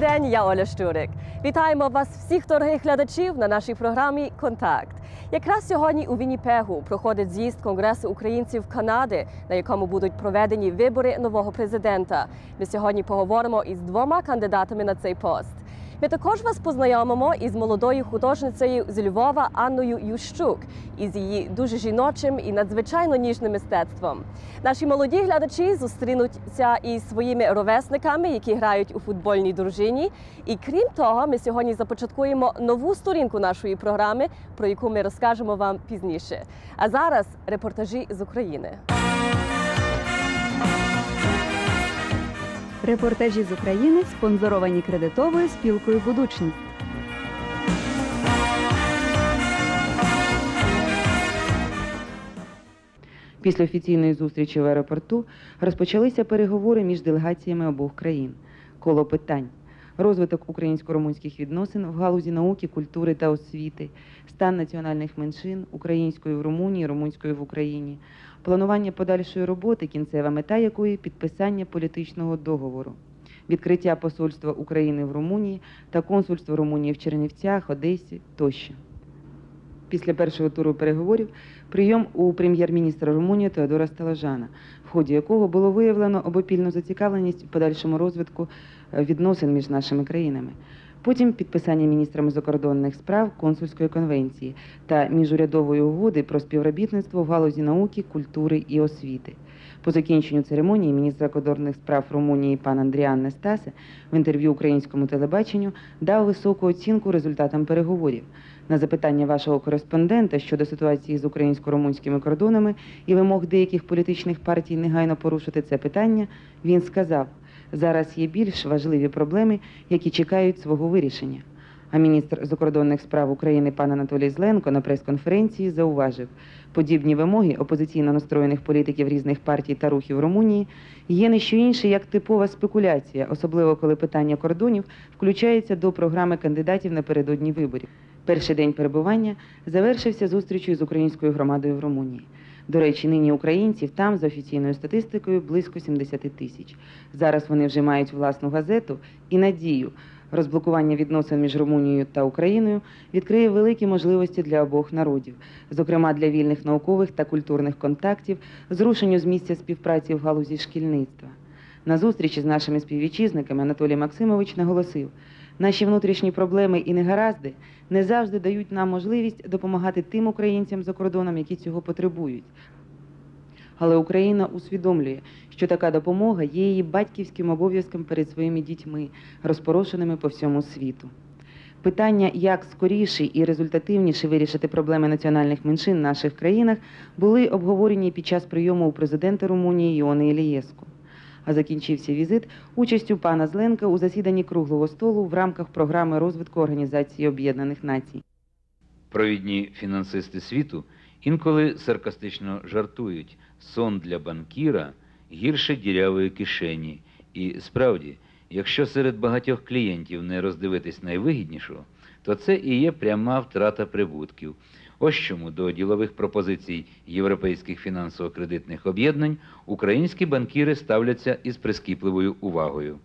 день, я Оля Щурик. Вітаємо вас всіх дорогих глядачів на нашій програмі «Контакт». Якраз сьогодні у Вінніпегу проходить з'їзд Конгресу українців Канади, на якому будуть проведені вибори нового президента. Ми сьогодні поговоримо із двома кандидатами на цей пост. Ми також вас познайомимо із молодою художницею з Львова Анною Ющук, із її дуже жіночим і надзвичайно ніжним мистецтвом. Наші молоді глядачі зустрінуться із своїми ровесниками, які грають у футбольній дружині. І крім того, ми сьогодні започаткуємо нову сторінку нашої програми, про яку ми розкажемо вам пізніше. А зараз репортажі з України. Репортажі з України спонсоровані кредитовою спілкою «Будучність». Після офіційної зустрічі в аеропорту розпочалися переговори між делегаціями обох країн. Коло питань: розвиток українсько-румунських відносин в галузі науки, культури та освіти, стан національних меншин, української в Румунії, румунської в Україні, планування подальшої роботи, кінцева мета якої – підписання політичного договору, відкриття посольства України в Румунії та консульства Румунії в Чернівцях, Одесі тощо. Після першого туру переговорів прийом у прем'єр-міністра Румунії Теодора Столажана, в ході якого було виявлено обопільну зацікавленість в подальшому розвитку відносин між нашими країнами. Потім підписання міністрами закордонних справ консульської конвенції та міжурядової угоди про співробітництво в галузі науки, культури і освіти. По закінченню церемонії міністр закордонних справ Румунії пан Андріан Нестасе в інтерв'ю українському телебаченню дав високу оцінку результатам переговорів. На запитання вашого кореспондента щодо ситуації з українсько-румунськими кордонами і вимог деяких політичних партій негайно порушити це питання, він сказав: «Зараз є більш важливі проблеми, які чекають свого вирішення». А міністр закордонних справ України пан Анатолій Зленко на прес-конференції зауважив: подібні вимоги опозиційно настроєних політиків різних партій та рухів Румунії є не що інше, як типова спекуляція, особливо коли питання кордонів включається до програми кандидатів напередодні виборів. Перший день перебування завершився зустрічю з українською громадою в Румунії. До речі, нині українців там, за офіційною статистикою, близько 70 тисяч. Зараз вони вже мають власну газету і надію. Розблокування відносин між Румунією та Україною відкриє великі можливості для обох народів, зокрема для вільних наукових та культурних контактів, зрушенню з місця співпраці в галузі шкільництва. На зустрічі з нашими співвітчизниками Анатолій Максимович наголосив: наші внутрішні проблеми і негаразди не завжди дають нам можливість допомагати тим українцям за кордоном, які цього потребують. Але Україна усвідомлює, що така допомога є її батьківським обов'язком перед своїми дітьми, розпорошеними по всьому світу. Питання, як скоріше і результативніше вирішити проблеми національних меншин в наших країнах, були обговорені під час прийому у президента Румунії Іони Ілієску. А закінчився візит участю пана Зленка у засіданні круглого столу в рамках програми розвитку Організації Об'єднаних Націй. Провідні фінансисти світу інколи саркастично жартують: сон для банкіра гірше дірявої кишені. І справді, якщо серед багатьох клієнтів не роздивитись найвигіднішого, то це і є пряма втрата прибутків. Ось чому до ділових пропозицій європейських фінансово-кредитних об'єднань українські банкіри ставляться із прискіпливою увагою.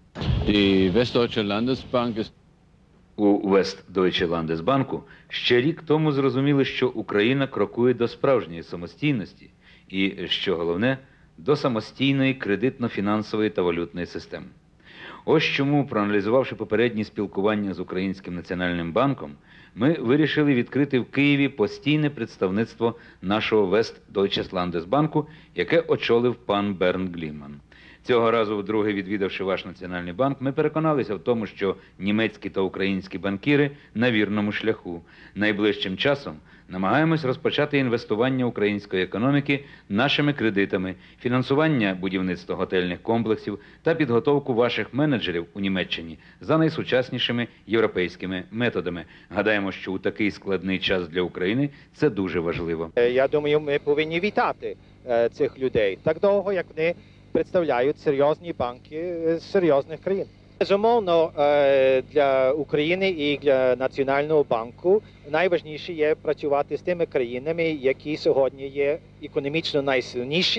У Вестдойче Ландесбанку ще рік тому зрозуміли, що Україна крокує до справжньої самостійності і, що головне, до самостійної кредитно-фінансової та валютної системи. Ось чому, проаналізувавши попередні спілкування з Українським національним банком, ми вирішили відкрити в Києві постійне представництво нашого Вестдойче Ландесбанку, яке очолив пан Бернт Гліман. Цього разу, вдруге відвідавши ваш Національний банк, ми переконалися в тому, що німецькі та українські банкіри на вірному шляху. Найближчим часом намагаємось розпочати інвестування української економіки нашими кредитами, фінансування будівництва готельних комплексів та підготовку ваших менеджерів у Німеччині за найсучаснішими європейськими методами. Гадаємо, що у такий складний час для України це дуже важливо. Я думаю, ми повинні вітати цих людей так довго, як вони представляють серйозні банки з серйозних країн. Безумовно, для України і для Національного банку найважніше є працювати з тими країнами, які сьогодні є економічно найсильніші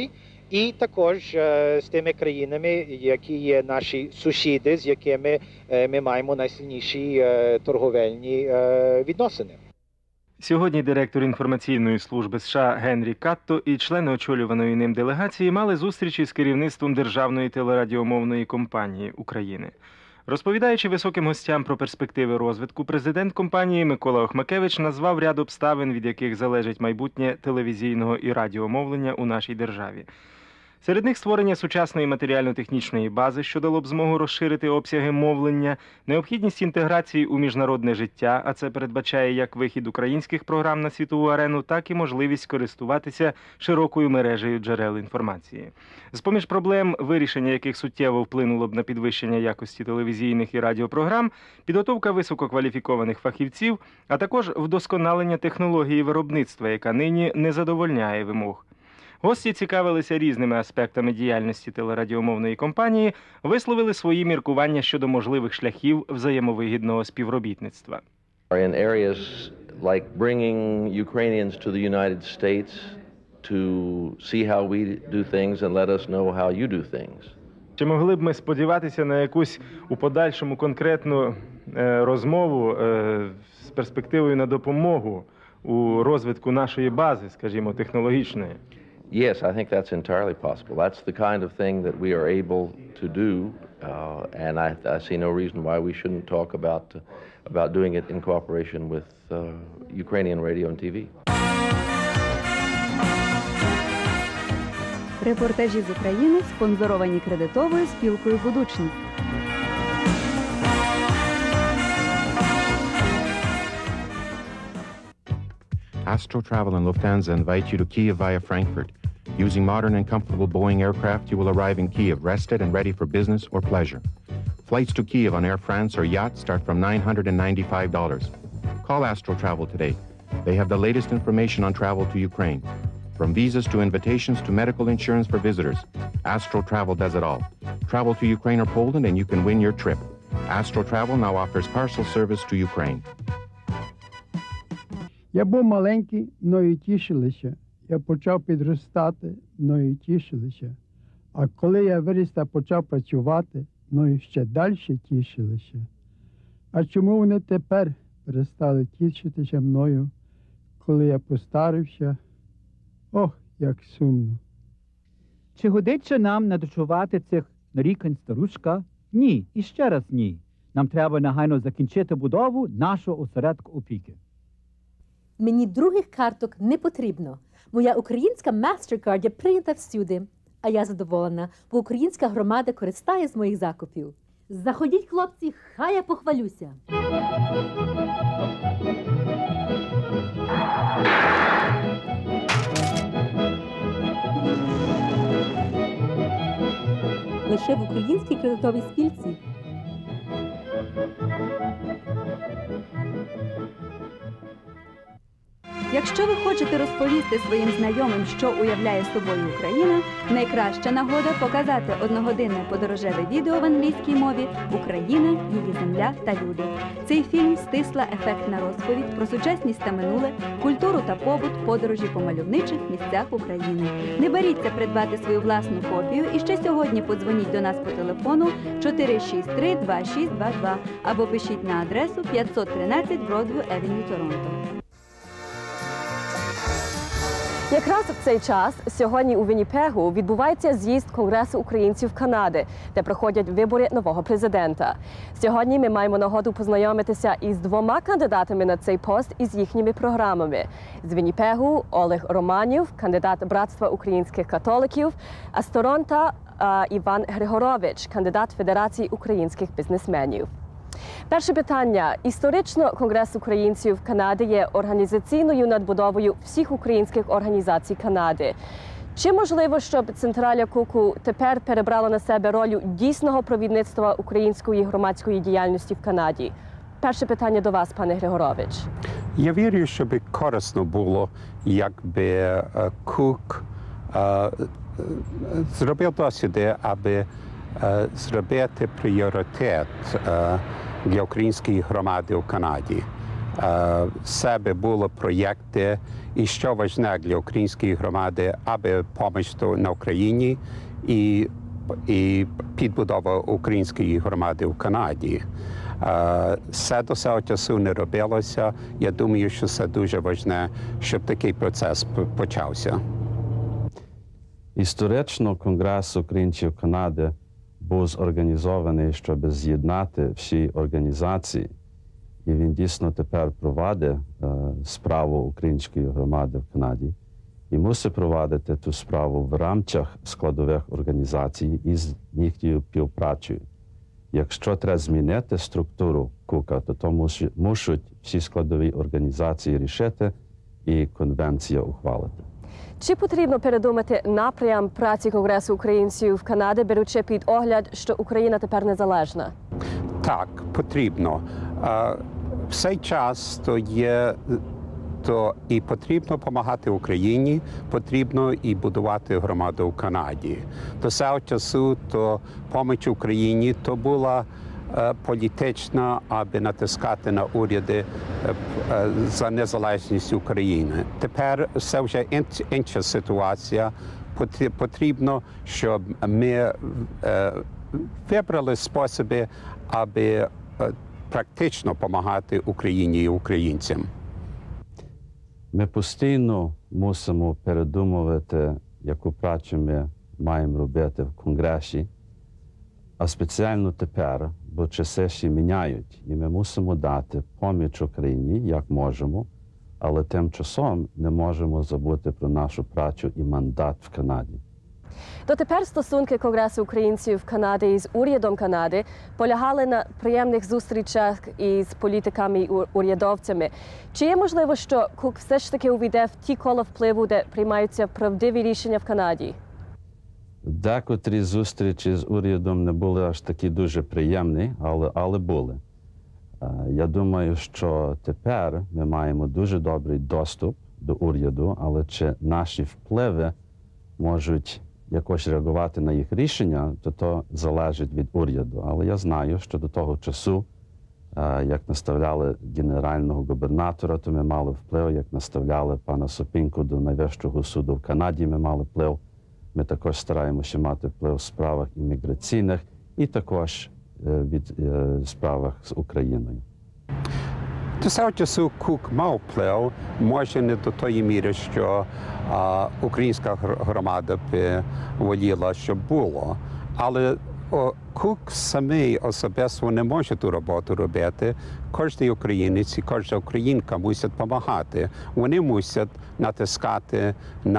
і також з тими країнами, які є наші сусіди, з якими ми маємо найсильніші торговельні відносини. Сьогодні директор інформаційної служби США Генрі Катто і члени очолюваної ним делегації мали зустрічі з керівництвом Державної телерадіомовної компанії України. Розповідаючи високим гостям про перспективи розвитку, президент компанії Микола Охмакевич назвав ряд обставин, від яких залежить майбутнє телевізійного і радіомовлення у нашій державі. Серед них створення сучасної матеріально-технічної бази, що дало б змогу розширити обсяги мовлення, необхідність інтеграції у міжнародне життя, а це передбачає як вихід українських програм на світову арену, так і можливість користуватися широкою мережею джерел інформації. З-поміж проблем, вирішення яких суттєво вплинуло б на підвищення якості телевізійних і радіопрограм, підготовка висококваліфікованих фахівців, а також вдосконалення технології виробництва, яка нині не задовольняє вимог. Гості цікавилися різними аспектами діяльності телерадіомовної компанії, висловили свої міркування щодо можливих шляхів взаємовигідного співробітництва. In areas like bringing Ukrainians to the United States to see how we do things and let us know how you do things. Чи могли б ми сподіватися на якусь у подальшому конкретну розмову з перспективою на допомогу у розвитку нашої бази, скажімо, технологічної? Yes, I think that's entirely possible. That's the kind of thing that we are able to do, and I see no reason why we shouldn't talk about doing it in cooperation with Ukrainian radio and TV. Репортажі з України спонсоровані кредитовою спілкою «Будучність». Astro Travel and Lufthansa invite you to Kyiv via Frankfurt. Using modern and comfortable Boeing aircraft, you will arrive in Kyiv rested and ready for business or pleasure. Flights to Kyiv on Air France or yacht start from $995. Call Astro Travel today. They have the latest information on travel to Ukraine. From visas to invitations to medical insurance for visitors, Astro Travel does it all. Travel to Ukraine or Poland and you can win your trip. Astro Travel now offers parcel service to Ukraine. Я був маленький, мною тішилися. Я почав підростати, мною тішилися. А коли я виріс та почав працювати, мною ще далі тішилися. А чому вони тепер перестали тішитися мною, коли я постарився? Ох, як сумно. Чи годиться нам надочувати цих нарікань старушка? Ні, і ще раз ні. Нам треба негайно закінчити будову нашого осередку опіки. Мені других карток не потрібно. Моя українська MasterCard є прийнята всюди. А я задоволена, бо українська громада користає з моїх закупів. Заходіть, хлопці, хай я похвалюся. Лише в українській кредитовій спілці. Якщо ви хочете розповісти своїм знайомим, що уявляє собою Україна, найкраща нагода показати одногодинне подорожеве відео в англійській мові «Україна, її земля та люди». Цей фільм – стисла ефектна розповідь про сучасність та минуле, культуру та побут, подорожі по мальовничих місцях України. Не боріться придбати свою власну копію і ще сьогодні подзвоніть до нас по телефону 463-2622 або пишіть на адресу 513 Broadview Avenue, Торонто. Якраз в цей час сьогодні у Вінніпегу відбувається з'їзд Конгресу українців Канади, де проходять вибори нового президента. Сьогодні ми маємо нагоду познайомитися із двома кандидатами на цей пост і з їхніми програмами. З Вінніпегу Олег Романів, кандидат Братства українських католиків, а з Торонто Іван Григорович, кандидат Федерації українських бізнесменів. Перше питання. Історично Конгрес українців Канади є організаційною надбудовою всіх українських організацій Канади. Чи можливо, щоб Централля Куку тепер перебрала на себе роль дійсного провідництва української громадської діяльності в Канаді? Перше питання до вас, пане Григорович. Я вірю, що би корисно було, якби Кук зробив досвіди, аби зробити пріоритет для української громади у Канаді. себе були проєкти, і що важливо для української громади, аби допомогти на Україні і підбудова української громади в Канаді. Це до цього часу не робилося. Я думаю, що це дуже важливо, щоб такий процес почався. Історично Конгрес українців Канади був зорганізований, щоб з'єднати всі організації. І він дійсно тепер провадить справу української громади в Канаді. І мусить провадити ту справу в рамках складових організацій із їхньою співпрацею. Якщо треба змінити структуру КУКа, то мусять всі складові організації рішити і конвенція ухвалити. Чи потрібно передумати напрям праці Конгресу українців в Канаді, беручи під огляд, що Україна тепер незалежна? Так, потрібно. В цей час то і потрібно допомагати Україні, потрібно і будувати громаду в Канаді. До цього часу то допомога Україні то була політична, аби натискати на уряди за незалежність України. Тепер це вже інша ситуація. Потрібно, щоб ми вибрали способи, аби практично допомагати Україні і українцям. Ми постійно мусимо передумувати, яку працю ми маємо робити в Конгресі, а спеціально тепер, бо часи ще міняють, і ми мусимо дати допомогу Україні, як можемо, але тим часом не можемо забути про нашу працю і мандат в Канаді. Дотепер стосунки Конгресу українців Канади із урядом Канади полягали на приємних зустрічах із політиками і урядовцями. Чи є можливо, що КУК все ж таки увійде в ті кола впливу, де приймаються правдиві рішення в Канаді? Декотрі зустрічі з урядом не були аж такі дуже приємні, але були. Я думаю, що тепер ми маємо дуже добрий доступ до уряду, але чи наші впливи можуть якось реагувати на їх рішення, то залежить від уряду. Але я знаю, що до того часу, як наставляли генерального губернатора, то ми мали вплив, як наставляли пана Сопінку до Найвищого суду в Канаді, ми мали вплив. Ми також стараємося мати вплив в справах імміграційних і також від справах з Україною. До цього часу КУК мав вплив, може не до тої міри, що українська громада б воліла, щоб було. Але КУК самий особисто не може ту роботу робити. Кожен українець і кожна українка мусять допомагати. Вони мусять натискати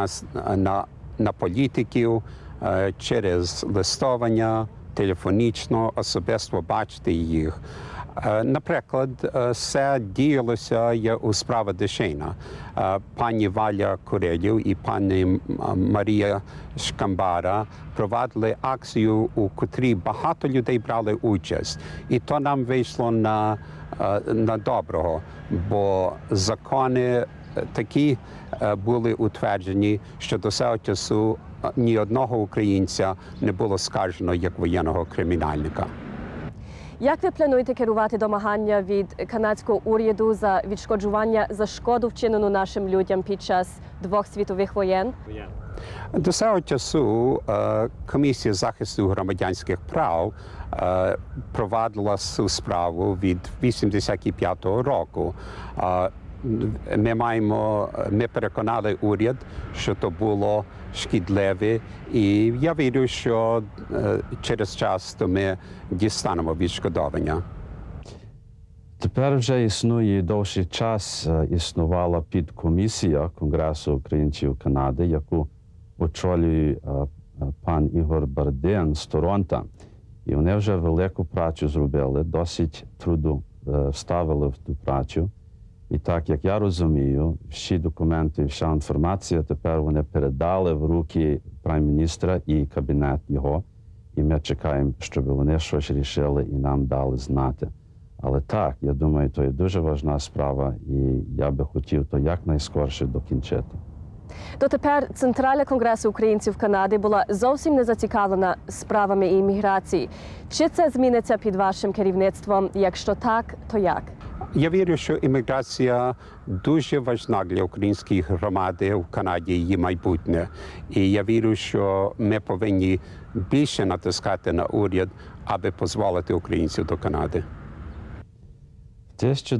на політиків через листування, телефонічно, особисто бачити їх. Наприклад, це діялося у справі Дешейна. Пані Валя Курилів і пані Марія Шкамбара провадили акцію, у котрій багато людей брали участь. І то нам вийшло на доброго, бо закони такі були утверджені, що до цього часу ні одного українця не було скаржено як воєнного кримінальника. Як ви плануєте керувати домагання від канадського уряду за відшкоджування за шкоду, вчинену нашим людям під час 2 світових воєн? До цього часу Комісія захисту громадянських прав провадила цю справу від 1985 року. Ми переконали уряд, що то було шкідливе, і я вірю, що через час то ми дістанемо відшкодування. Тепер вже існує довший час, існувала підкомісія Конгресу українців Канади, яку очолює пан Ігор Барден з Торонто. І вони вже велику працю зробили, досить труду вставили в ту працю. І так, як я розумію, всі документи, вся інформація тепер вони передали в руки прайм-міністра і кабінет його. І ми чекаємо, щоб вони щось рішили і нам дали знати. Але так, я думаю, то є дуже важна справа, і я би хотів то якнайскоріше докінчити. Дотепер Центральна Конгресу українців Канади була зовсім не зацікавлена справами імміграції. Чи це зміниться під вашим керівництвом? Якщо так, то як? Я вірю, що імміграція дуже важлива для української громади в Канаді, її майбутнє. І я вірю, що ми повинні більше натискати на уряд, аби дозволити українців до Канади. В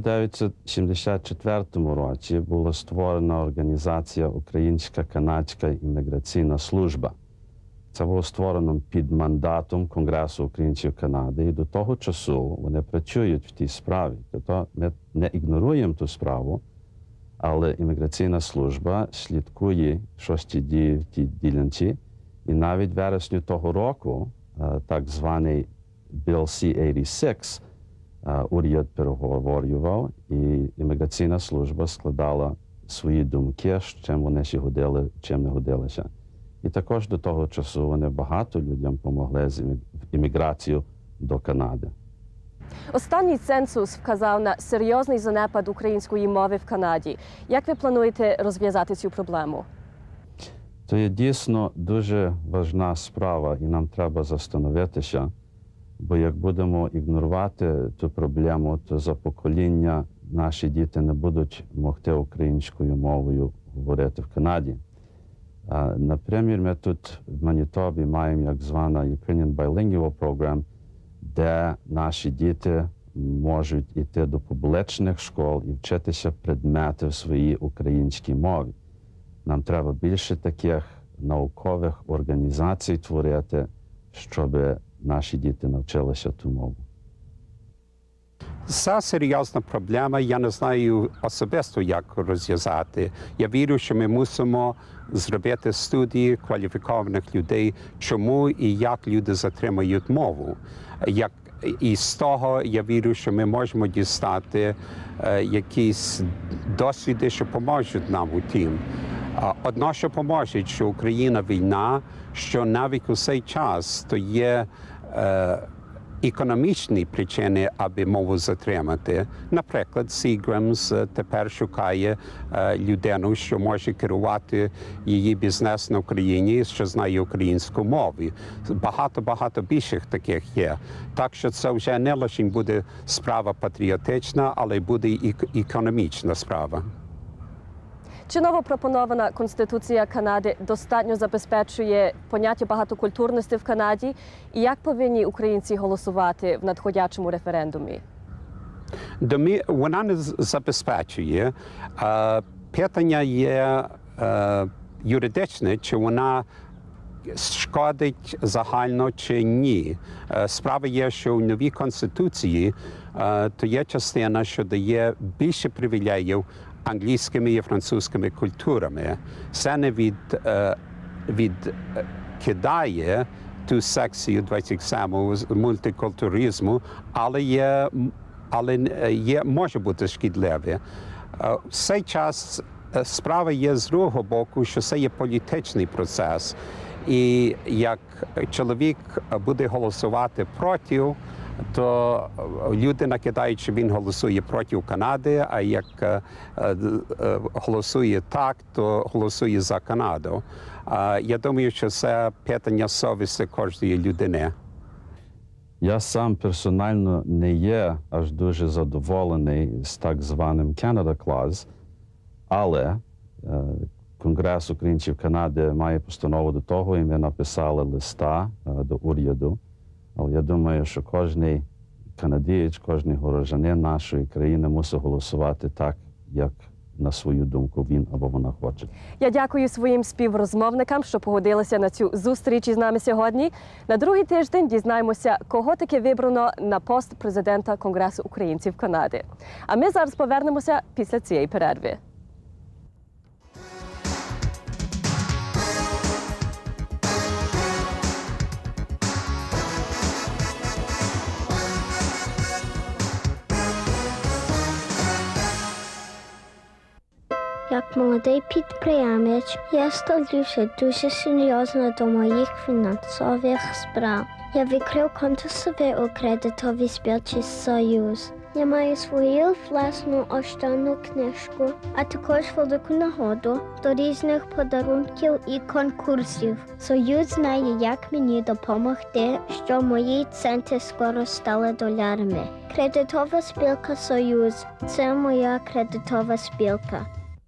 1974 році була створена організація Українська канадська імміграційна служба. Це було створено під мандатом Конгресу українців Канади, і до того часу вони працюють в тій справі. Тобто ми не ігноруємо ту справу, але імміграційна служба слідкує, що діє в тій ділянці. І навіть в вересні того року так званий Bill C-86 уряд переговорював, і імміграційна служба складала свої думки, чим вони ще годили, чим не годилися. І також до того часу вони багато людям допомогли з імміграцією до Канади. Останній цензус вказав на серйозний занепад української мови в Канаді. Як ви плануєте розв'язати цю проблему? Це є дійсно дуже важна справа, і нам треба застановитися, бо як будемо ігнорувати цю проблему, то за покоління наші діти не будуть могти українською мовою говорити в Канаді. Наприклад, ми тут в Манітобі маємо як звана Ukrainian Bilingual Program, де наші діти можуть йти до публічних школ і вчитися предмети в своїй українській мові. Нам треба більше таких наукових організацій творити, щоб наші діти навчилися ту мову. Це серйозна проблема, я не знаю особисто, як розв'язати. Я вірю, що ми мусимо зробити студії кваліфікованих людей, чому і як люди затримують мову. І з того я вірю, що ми можемо дістати якісь досвіди, що поможуть нам у тім. Одно, що поможе, що Україна війна, що навіть у цей час то є економічні причини, аби мову затримати. Наприклад, Seagram's тепер шукає людину, що може керувати її бізнес на Україні, що знає українську мову. Багато більших таких є. Так що це вже не лише буде справа патріотична, але й буде і економічна справа. Чи новопропонована Конституція Канади достатньо забезпечує поняття багатокультурності в Канаді? І як повинні українці голосувати в надходячому референдумі? Вона не забезпечує. Питання є юридичне, чи вона шкодить загально чи ні. Справа є, що у новій Конституції то є частина, що дає більше привілеїв англійськими і французькими культурами. Це не відкидає ту секцію 27 мультикультуризму, але може бути шкідливе. В цей час справа є з другого боку, що це є політичний процес. І як чоловік буде голосувати проти, то люди накидають, що він голосує проти Канади, а як голосує так, то голосує за Канаду. Я думаю, що це питання совісті кожної людини. Я сам персонально не є аж дуже задоволений з так званим Canada Clause, але Конгрес українців Канади має постанову до того, і ми написали листа до уряду. Але я думаю, що кожен канадієць, кожен горожанин нашої країни мусить голосувати так, як на свою думку він або вона хоче. Я дякую своїм співрозмовникам, що погодилися на цю зустріч із нами сьогодні. На другий тиждень дізнаємося, кого таки вибрано на пост президента Конгресу українців Канади. А ми зараз повернемося після цієї перерви. Як молодий підприємець, я ставлюся дуже серйозно до моїх фінансових справ. Я відкрив конто собі у кредитовій спілці «Союз». Я маю свою власну останню книжку, а також велику нагоду до різних подарунків і конкурсів. Союз знає, як мені допомогти, щоб мої центи скоро стали доларами. Кредитова спілка «Союз» – це моя кредитова спілка.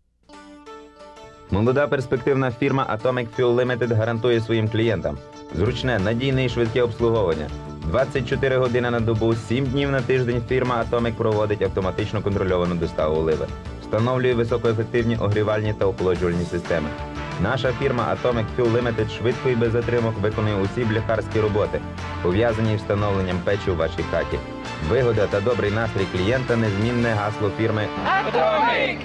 Молода перспективна фірма Atomic Fuel Limited гарантує своїм клієнтам зручне, надійне і швидке обслуговування. 24 години на добу, 7 днів на тиждень фірма Atomic проводить автоматично контрольовану доставу оливи. Встановлює високоефективні огрівальні та охолоджувальні системи. Наша фірма Atomic Fuel Limited швидко і без затримок виконує усі бляхарські роботи, пов'язані із встановленням печі у вашій хаті. Вигода та добрий настрій клієнта – незмінне гасло фірми Atomic!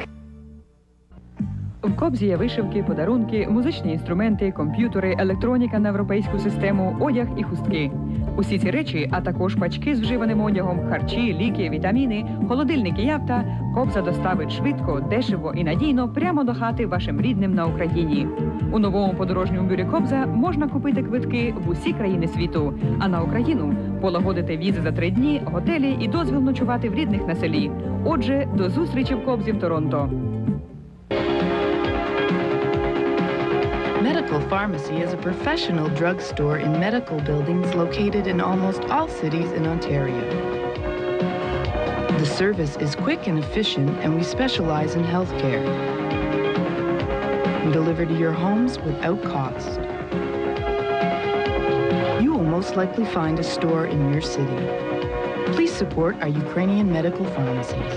В Кобзі є вишивки, подарунки, музичні інструменти, комп'ютери, електроніка на європейську систему, одяг і хустки. Усі ці речі, а також пачки з вживаним одягом, харчі, ліки, вітаміни, холодильники і авто Кобза доставить швидко, дешево і надійно прямо до хати вашим рідним на Україні. У новому подорожньому бюрі Кобза можна купити квитки в усі країни світу, а на Україну полагодити візи за 3 дні, готелі і дозвіл ночувати в рідних на селі. Отже, до зустрічі в Кобзі в Торонто. Medical Pharmacy is a professional drugstore in medical buildings located in almost all cities in Ontario. The service is quick and efficient, and we specialize in healthcare. We deliver to your homes without cost. You will most likely find a store in your city. Please support our Ukrainian medical pharmacies.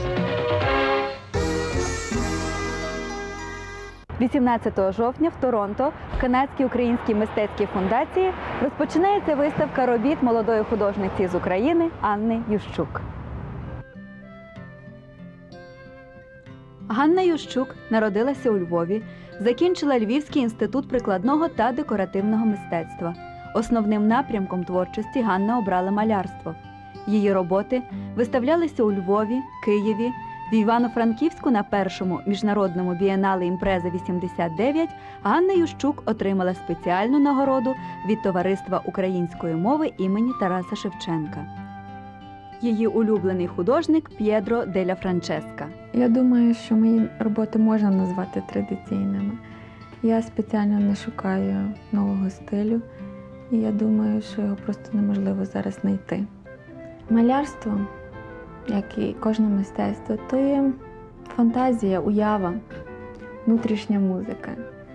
18 жовтня в Торонто в Канадській українській мистецькій фундації розпочинається виставка робіт молодої художниці з України Анни Ющук. Ганна Ющук народилася у Львові, закінчила Львівський інститут прикладного та декоративного мистецтва. Основним напрямком творчості Ганна обрала малярство. Її роботи виставлялися у Львові, Києві, в Івано-Франківську на першому міжнародному бієнале «Імпреза-89» Ганна Ющук отримала спеціальну нагороду від Товариства української мови імені Тараса Шевченка. Її улюблений художник П'єдро деля Франческа. Я думаю, що мої роботи можна назвати традиційними. Я спеціально не шукаю нового стилю, і я думаю, що його просто неможливо зараз знайти. Малярство, як і кожне мистецтво, то є фантазія, уява, внутрішня музика.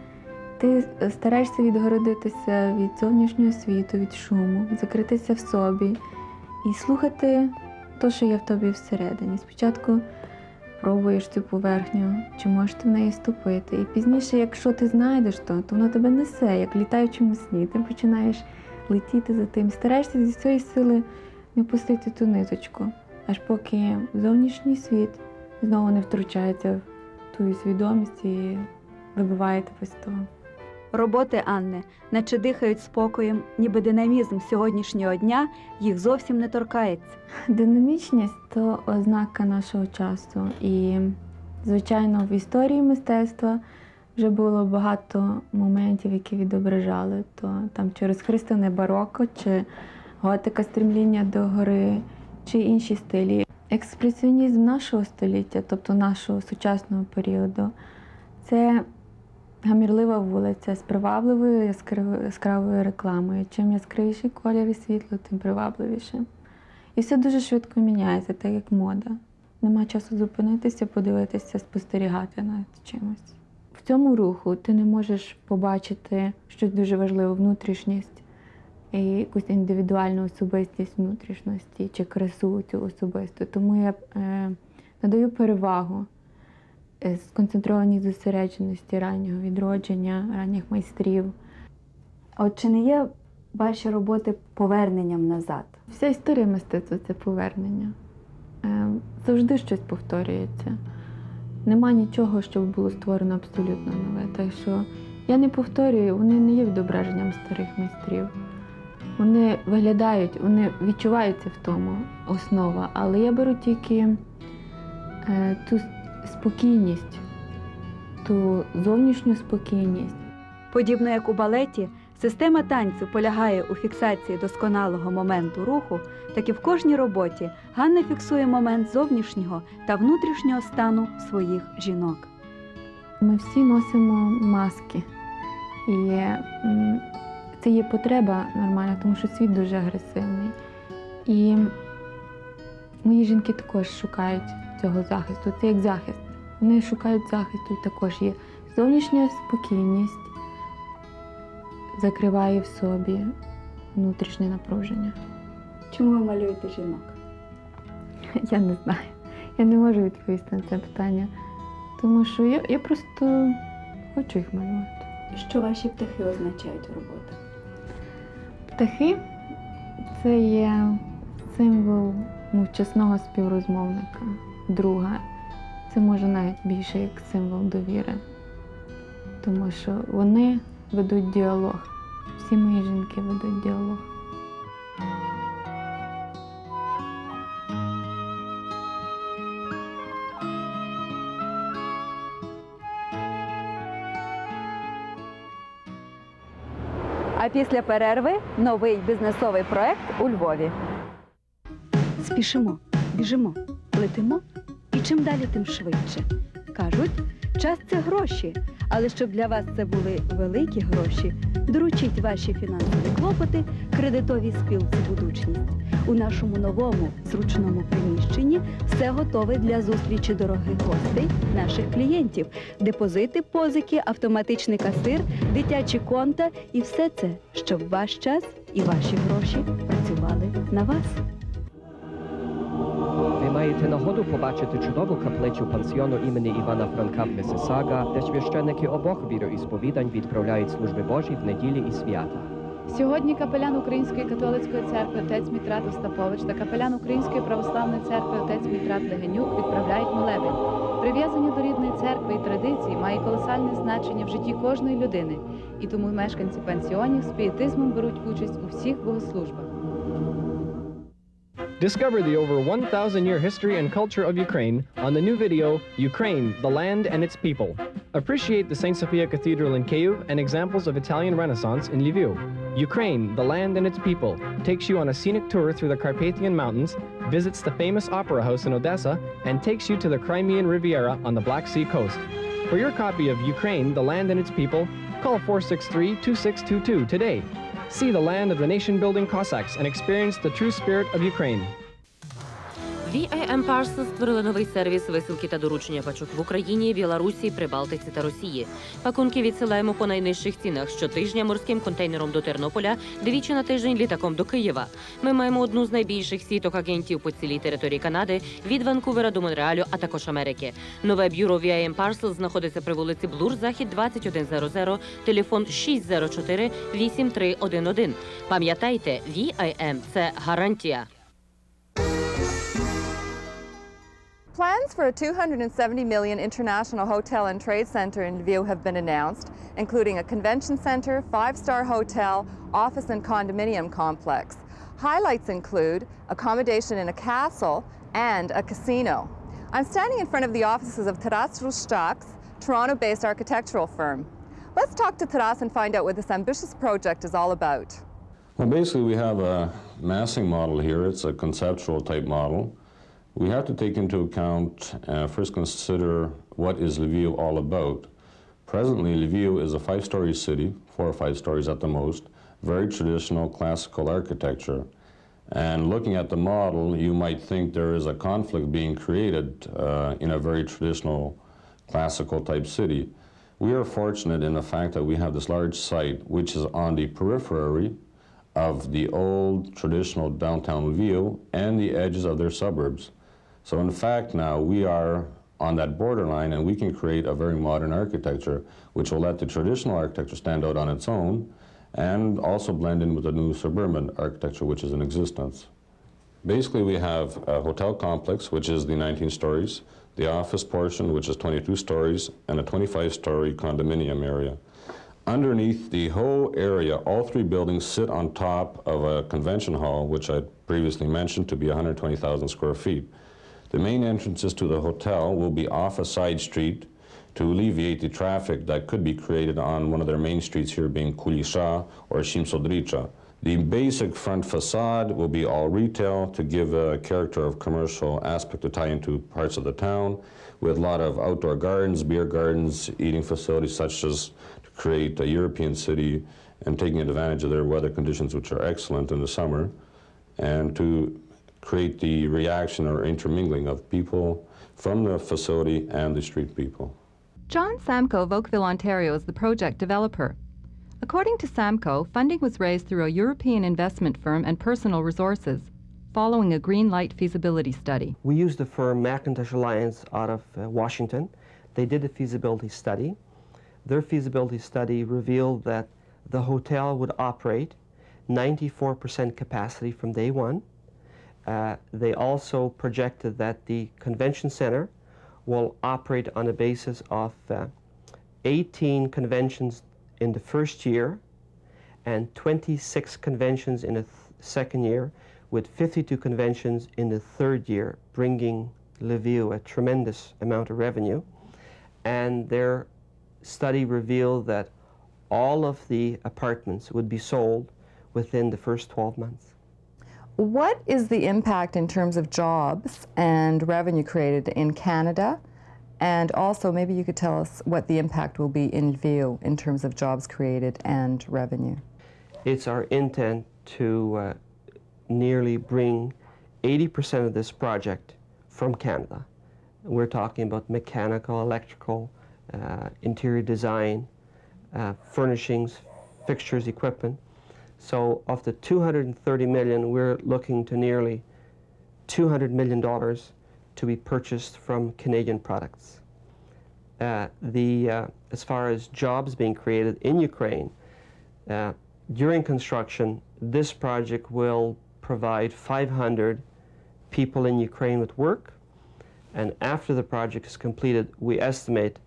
Ти стараєшся відгородитися від зовнішнього світу, від шуму, закритися в собі і слухати те, що є в тобі всередині. Спочатку пробуєш цю поверхню, чи можеш ти в неї ступити. І пізніше, якщо ти знайдеш то воно тебе несе, як в літаючому сні. Ти починаєш летіти за тим. Стараєшся зі своєї сили не пустити ту ниточку, аж поки зовнішній світ знову не втручається в твою свідомість і вибиває тебе з того. Роботи Анни наче дихають спокоєм, ніби динамізм сьогоднішнього дня їх зовсім не торкається. Динамічність – то ознака нашого часу. І, звичайно, в історії мистецтва вже було багато моментів, які відображали. То там чи розхристане бароко, чи готика, стремління до гори, чи інші стилі. Експресіонізм нашого століття, тобто нашого сучасного періоду, це гамірлива вулиця з привабливою яскравою рекламою. Чим яскравіший колір і світло, тим привабливіше. І все дуже швидко міняється, так як мода. Нема часу зупинитися, подивитися, спостерігати над чимось. В цьому руху ти не можеш побачити щось дуже важливе, внутрішність, і якусь індивідуальну особистість внутрішності чи красу цю особисту. Тому я надаю перевагу сконцентрованій зосередженості раннього відродження, ранніх майстрів. От чи не є ваші роботи поверненням назад? Вся історія мистецтва – це повернення. Завжди щось повторюється. Нема нічого, що було створено абсолютно нове. Так що я не повторюю, вони не є відображенням старих майстрів. Вони виглядають, вони відчуваються в тому основа, але я беру тільки ту спокійність, ту зовнішню спокійність. Подібно як у балеті, Система танцю полягає у фіксації досконалого моменту руху, так і в кожній роботі Ганна фіксує момент зовнішнього та внутрішнього стану своїх жінок. Ми всі носимо маски. І це є потреба нормальна, тому що світ дуже агресивний. І мої жінки також шукають цього захисту. Це як захист. Вони шукають захисту, і також є зовнішня спокійність, закриває в собі внутрішнє напруження. Чому ви малюєте жінок? Я не знаю. Я не можу відповісти на це питання, тому що я просто хочу їх малювати. Що ваші птахи означають у роботах? Птахи – це є символ мовчасного співрозмовника, друга. Це може навіть більше як символ довіри, тому що вони ведуть діалог. Всі мої жінки ведуть діалог. А після перерви новий бізнесовий проект у Львові. Спішимо, біжимо, летимо і чим далі, тим швидше. Кажуть, час – це гроші, але щоб для вас це були великі гроші, доручіть ваші фінансові клопоти кредитовій спілці «Будучність». У нашому новому, зручному приміщенні все готове для зустрічі дорогих гостей, наших клієнтів. Депозити, позики, автоматичний касир, дитячі конта і все це, щоб ваш час і ваші гроші працювали на вас. Ви маєте нагоду побачити чудову каплицю пансіону імені Івана Франка в Миссисага, де священники обох віроісповідань відправляють служби Божі в неділі і свята. Сьогодні капелян Української католицької церкви отець Мітрат Остапович та капелян Української православної церкви отець Мітрат Легенюк відправляють молебень. Прив'язання до рідної церкви і традицій має колосальне значення в житті кожної людини, і тому мешканці пансіонів з пієтизмом беруть участь у всіх богослужбах. Discover the over 1,000-year history and culture of Ukraine on the new video, Ukraine, the Land and Its People. Appreciate the St. Sophia Cathedral in Kyiv and examples of Italian Renaissance in Lviv. Ukraine, the Land and Its People takes you on a scenic tour through the Carpathian Mountains, visits the famous Opera House in Odessa, and takes you to the Crimean Riviera on the Black Sea coast. For your copy of Ukraine, the Land and Its People, call 463-2622 today. See the land of the nation-building Cossacks and experience the true spirit of Ukraine. VIM Parcels створили новий сервіс висилки та доручення пачок в Україні, Білорусі, Прибалтиці та Росії. Пакунки відсилаємо по найнижчих цінах щотижня морським контейнером до Тернополя, двічі на тиждень літаком до Києва. Ми маємо одну з найбільших сіток агентів по цілій території Канади, від Ванкувера до Монреалю, а також Америки. Нове бюро VIM Parcels знаходиться при вулиці Блур, Захід, 2100, телефон 604-8311. Пам'ятайте, VIM – це гарантія. Plans for a $270 million international hotel and trade center in Lviv have been announced, including a convention center, five-star hotel, office and condominium complex. Highlights include accommodation in a castle and a casino. I'm standing in front of the offices of Taras Rustak's Toronto-based architectural firm. Let's talk to Taras and find out what this ambitious project is all about. Well, basically we have a massing model here. It's a conceptual type model. We have to take into account, first consider what is Lviv all about. Presently, Lviv is a 5-story city, 4 or 5 stories at the most, very traditional classical architecture. And looking at the model, you might think there is a conflict being created in a very traditional classical type city. We are fortunate in the fact that we have this large site which is on the periphery of the old traditional downtown Lviv and the edges of their suburbs. So in fact now we are on that borderline and we can create a very modern architecture which will let the traditional architecture stand out on its own and also blend in with the new suburban architecture which is in existence. Basically we have a hotel complex which is the 19 stories, the office portion which is 22 stories, and a 25-story condominium area. Underneath the whole area, all 3 buildings sit on top of a convention hall which I previously mentioned to be 120,000 square feet. The main entrances to the hotel will be off a side street to alleviate the traffic that could be created on one of their main streets here being Kulisha or Shimsodricha. The basic front facade will be all retail to give a character of commercial aspect to tie into parts of the town, with a lot of outdoor gardens, beer gardens, eating facilities, such as to create a European city and taking advantage of their weather conditions, which are excellent in the summer, and to create the reaction or intermingling of people from the facility and the street people. John Samko of Oakville, Ontario is the project developer. According to Samko, funding was raised through a European investment firm and personal resources, following a green light feasibility study. We used the firm McIntosh Alliance out of Washington. They did a feasibility study. Their feasibility study revealed that the hotel would operate 94% capacity from day one. They also projected that the convention center will operate on a basis of 18 conventions in the first year and 26 conventions in the second year, with 52 conventions in the third year, bringing Lviv a tremendous amount of revenue. And their study revealed that all of the apartments would be sold within the first 12 months. What is the impact in terms of jobs and revenue created in Canada? And also, maybe you could tell us what the impact will be in Lviv in terms of jobs created and revenue. It's our intent to nearly bring 80% of this project from Canada. We're talking about mechanical, electrical, interior design, furnishings, fixtures, equipment. So of the $230 million, we're looking to nearly $200 million to be purchased from Canadian products. As far as jobs being created in Ukraine, during construction, this project will provide 500 people in Ukraine with work, and after the project is completed, we estimate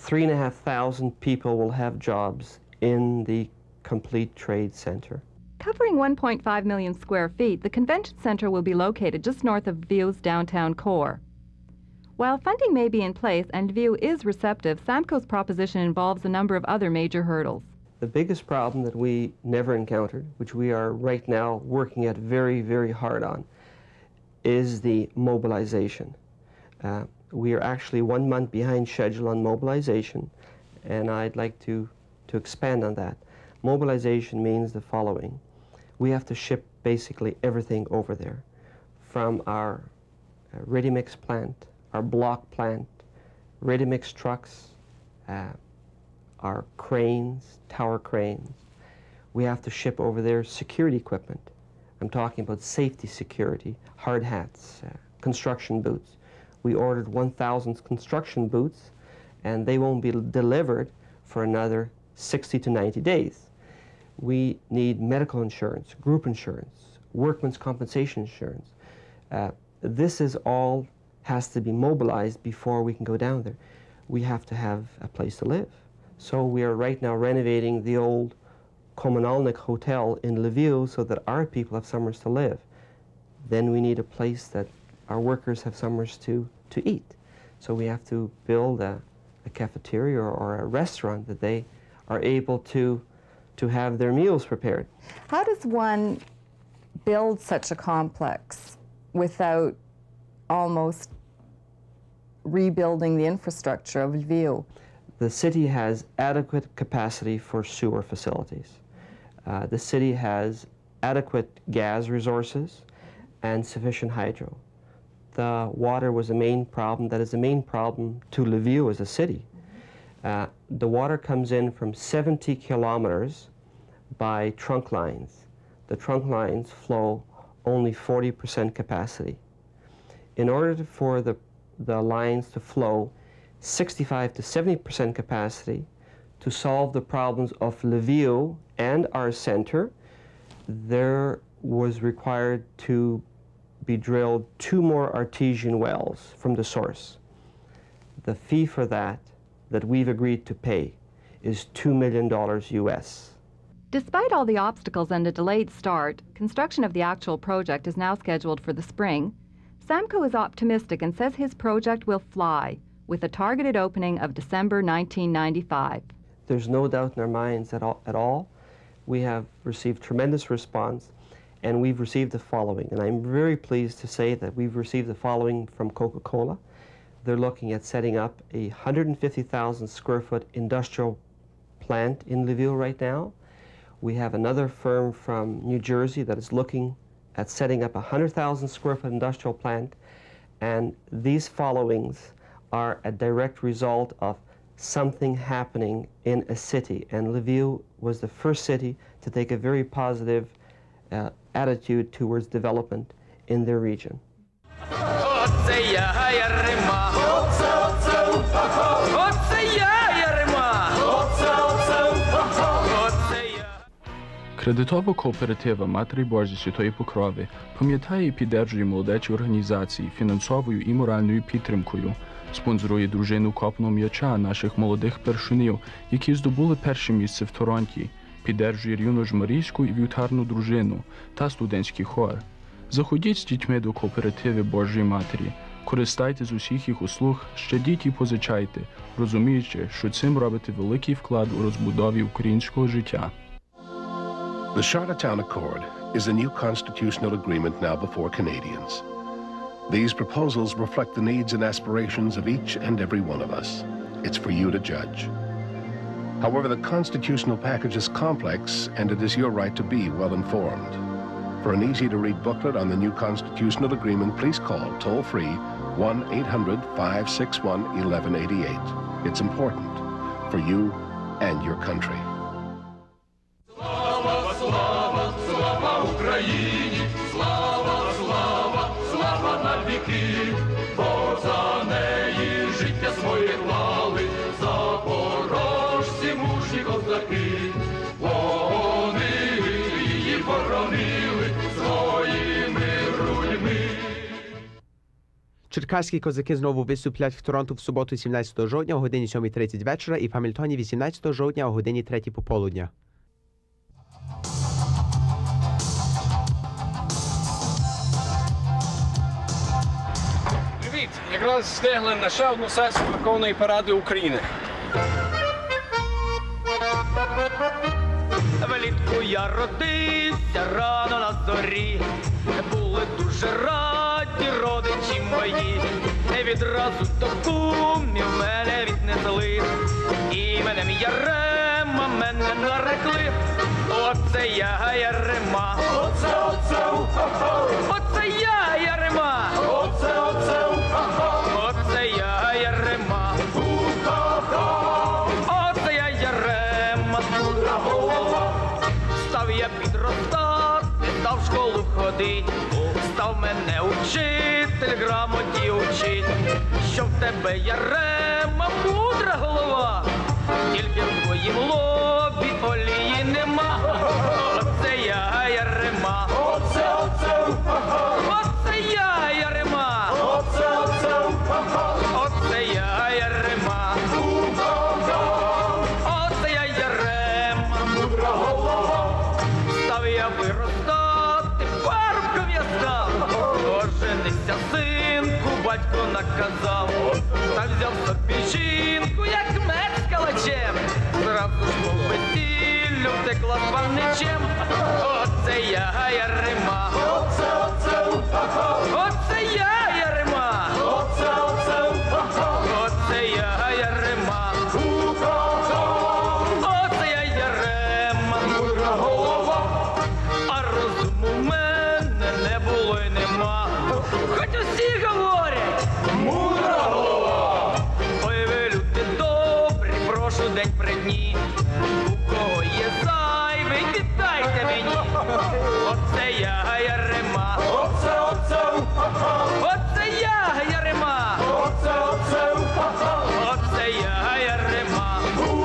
3,500 people will have jobs in the complete trade center. Covering 1.5 million square feet, the convention center will be located just north of Lviv's downtown core. While funding may be in place and Lviv is receptive, Samko's proposition involves a number of other major hurdles. The biggest problem that we never encountered, which we are right now working at very, very hard on, is the mobilization. We are actually 1 month behind schedule on mobilization, and I'd like to expand on that. Mobilization means the following. We have to ship basically everything over there, from our ready-mix plant, our block plant, ready-mix trucks, our cranes, tower cranes. We have to ship over there security equipment. I'm talking about safety security, hard hats, construction boots. We ordered 1,000 construction boots, and they won't be delivered for another 60 to 90 days. We need medical insurance, group insurance, workman's compensation insurance. This is all has to be mobilized before we can go down there. We have to have a place to live. So we are right now renovating the old Komunalnik Hotel in Lviv so that our people have somewhere to live. Then we need a place that our workers have somewhere to eat. So we have to build a cafeteria or a restaurant that they are able to have their meals prepared. How does one build such a complex without almost rebuilding the infrastructure of Lviv? The city has adequate capacity for sewer facilities. The city has adequate gas resources and sufficient hydro. The water was a main problem. That is the main problem to Lviv as a city. The water comes in from 70 kilometers by trunk lines. The trunk lines flow only 40% capacity. In order for the lines to flow 65 to 70% capacity to solve the problems of Lviv and our center, there was required to be drilled 2 more artesian wells from the source. The fee for that we've agreed to pay is $2 million US. Despite all the obstacles and a delayed start, construction of the actual project is now scheduled for the spring. Samko is optimistic and says his project will fly, with a targeted opening of December 1995. There's no doubt in our minds at all. We have received tremendous response, and we've received the following. And I'm very pleased to say that we've received the following from Coca-Cola. They're looking at setting up a 150,000 square foot industrial plant in Lviv right now. We have another firm from New Jersey that is looking at setting up a 100,000 square foot industrial plant. And these followings are a direct result of something happening in a city. And Lviv was the first city to take a very positive attitude towards development in their region. Кредитова кооператива Матері Божі Святої Покрови пам'ятає і підтримує молодечі організації фінансовою і моральною підтримкою, спонсорує дружину копного м'яча наших молодих першунів, які здобули перше місце в Торонті, підтримує юно-жмарійську і вівтарну дружину та студентський хор. Заходіть з дітьми до кооперативи Божої Матері, користайте з усіх їх услуг, щадіть і позичайте, розуміючи, що цим робите великий вклад у розбудові українського життя. The Charlottetown Accord is a new constitutional agreement now before Canadians. These proposals reflect the needs and aspirations of each and every one of us. It's for you to judge. However, the constitutional package is complex, and it is your right to be well informed. For an easy-to-read booklet on the new constitutional agreement, please call toll-free 1-800-561-1188. It's important for you and your country. Україні, слава, слава, слава навіки, бо за неї життя своє клали, запорожці мужні козаки, вони її боронили своїми грудьми. Черкаські козаки знову виступлять в Торонто в суботу 17 жовтня о годині 7:30 вечора і в Гамільтоні 18 жовтня о годині 3 пополудня. Якраз встигли на ще одну сесію Верховної Ради України. Влітку я родився рано на зорі, були дуже раді родичі мої, відразу до кумів мене віднесли, іменем Ярема мене нарекли. Оце я Ярема, оце я Ярема, оце я Ярема, оце я Ярема, мудра голова. Став я підростати, став в школу ходить, став мене учитель грамоті учить, що в тебе Ярема мудра голова, тільки в твоїм лобі олії нема. Оце я Ярема, оце я Ярема, оце я Ярема, оце я Ярема, мудра голова. Став я виростати, парубком я став, оженися, синку, батько наказав, та взяв собі жінку, як меч з калачем, зразу ж по весіллю втекла з паничем. Оце я Ярема, оце я Ярема, оце я Ярема, оце я Ярема, мудра голова. А розуму в мене не було й нема, хоч усі говорять, мудра голова. Ой, ви люди добрі, прошу день при дні, у кого є зайвий, віддайте мені. Оце я Ярема, оце я Ярема, оце я Ярема,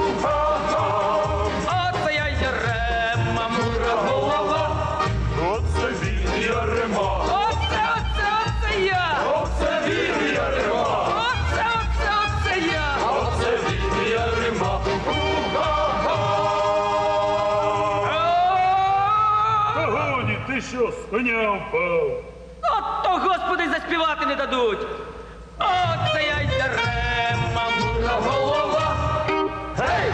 оце я Ярема, мудра голова. Оце він Ярема, оце я, оце він Ярема, оце я, оце він Ярема. Годі, ти що, з коня впав? От то, Господи, заспівати не дадуть. Оце я Ярема. мудра голова. Гей!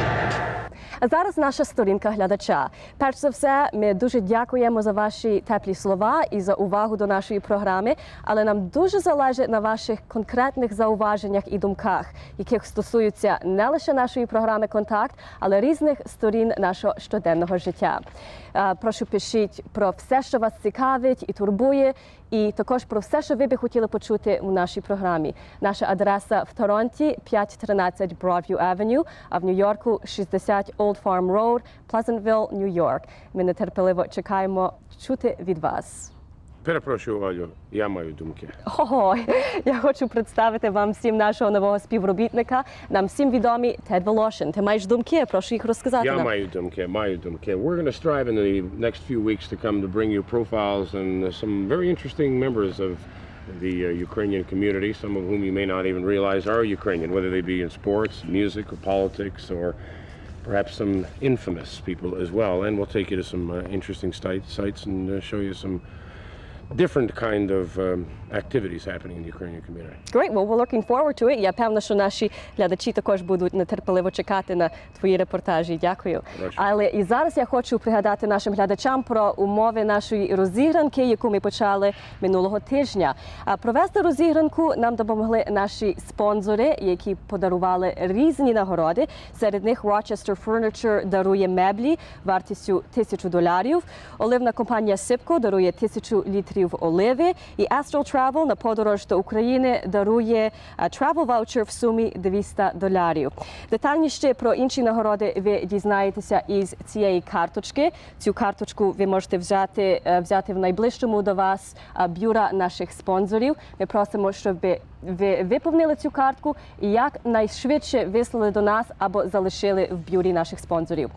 А зараз наша сторінка глядача. Перш за все, ми дуже дякуємо за ваші теплі слова і за увагу до нашої програми, але нам дуже залежить на ваших конкретних зауваженнях і думках, яких стосуються не лише нашої програми «Контакт», але різних сторін нашого щоденного життя. Прошу, пишіть про все, що вас цікавить і турбує, і також про все, що ви би хотіли почути у нашій програмі. Наша адреса в Торонті – 513 Broadview Avenue, а в Нью-Йорку – 60 Old Farm Road, Pleasantville, Нью-Йорк. Ми нетерпеливо чекаємо чути від вас. Перепрошую, Олю, я маю думки. Ого, я хочу представити вам всім нашого нового співробітника. Нам всім відомий Тед Волошин. Ти маєш думки? Прошу їх розказати нам. Я маю думки. We're going to strive in the next few weeks to come to bring you profiles and some very interesting members of the Ukrainian community, some of whom you may not even realize are Ukrainian, whether they be in sports, music, or politics, or perhaps some infamous people as well. And we'll take you to some interesting sites and show you some different kind of activities happening in the Ukrainian community. Great, well, we're looking forward to it. Я певна, що наші глядачі також будуть нетерпеливо чекати на твої репортажі. Дякую. Але і зараз я хочу пригадати нашим глядачам про умови нашої розігранки, яку ми почали минулого тижня. Провести розігранку нам допомогли наші спонсори, які подарували різні нагороди. Серед них Rochester Furniture дарує меблі вартістю $1000. Оливна компанія Сипко дарує 1000 літрів оливи. І Astral Travel на подорож до України дарує travel voucher в сумі $200. Детальніше про інші нагороди ви дізнаєтеся із цієї карточки. Цю карточку ви можете взяти в найближчому до вас бюро наших спонсорів. Ми просимо, щоб ви виповнили цю картку і якнайшвидше вислали до нас або залишили в бюрі наших спонсорів.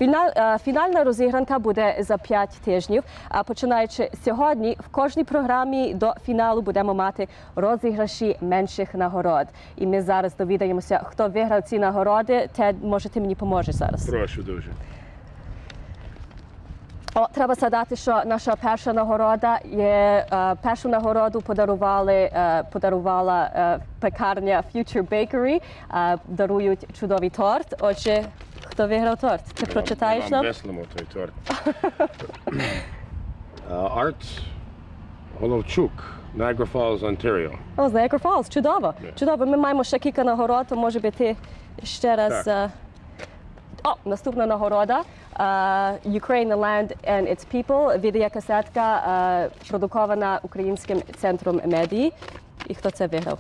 Фінальна розігранка буде за 5 тижнів. Починаючи сьогодні, в кожній програмі до фіналу будемо мати розіграші менших нагород. І ми зараз довідаємося, хто виграв ці нагороди. Тед, може, ти мені поможеш зараз? Прошу дуже. Треба згадати, що наша перша нагорода є, першу нагороду подарувала пекарня Future Bakery, дарують чудовий торт. Отже, хто виграв торт? Ти прочитаєш нам? Веселимо той торт. Арт Головчук, Niagara Falls, Ontario. О, з Niagara Falls, чудово. Чудово, ми маємо ще кілька нагород, то може би ти ще раз... наступна нагорода. Ukraine, the Land and Its People. Відеокасетка, продукована Українським центром медії. І хто це виграв?